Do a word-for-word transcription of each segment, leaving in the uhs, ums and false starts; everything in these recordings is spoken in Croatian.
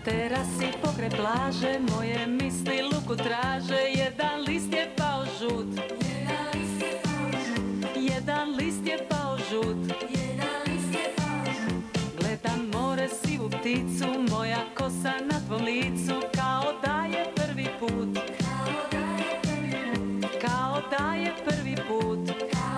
terasi pokraj plaže moje misli luku traže. Jedan list je pao žut, jedan list je pao žut, gledam more, sivu pticu, moja kosa na tvom licu, kao da je prvi put, kao da je prvi put.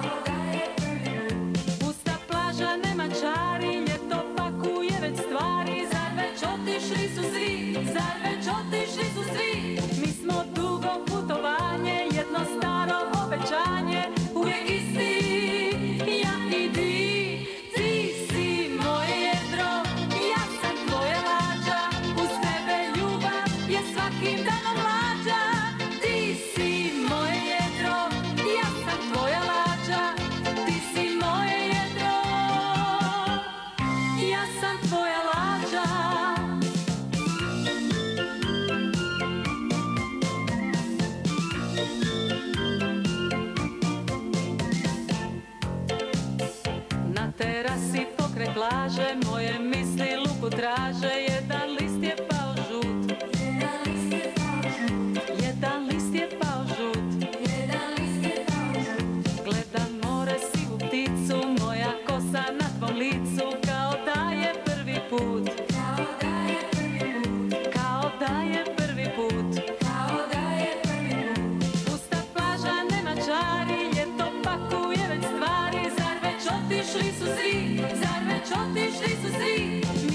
Pusta plaža nema čari, ljeto pakuje već stvari. Zar već otišli su svi, zar već otišli su svi? Mi smo dugo putovanje, jedno staro obećanje, uvijek isti, ja i ti. Ti si moje jedro, ja sam tvoja lađa, uz tebe ljubav je svakim danom mlađa. Ti si moje jedro, ja sam tvoja lađa, ti si moje jedro, ja sam tvoja lađa. Na terasi pokraj plaže moje misli luku traže. Jedan list je pao žut, jedan list je pao žut, gledam more, sivu pticu, moja kosa na tvom licu, kao da je prvi put, kao da je prvi put. Pusta plaža nema čari, ljeto pakuje već stvari. Zar već otišli su svi, zar već otišli su svi?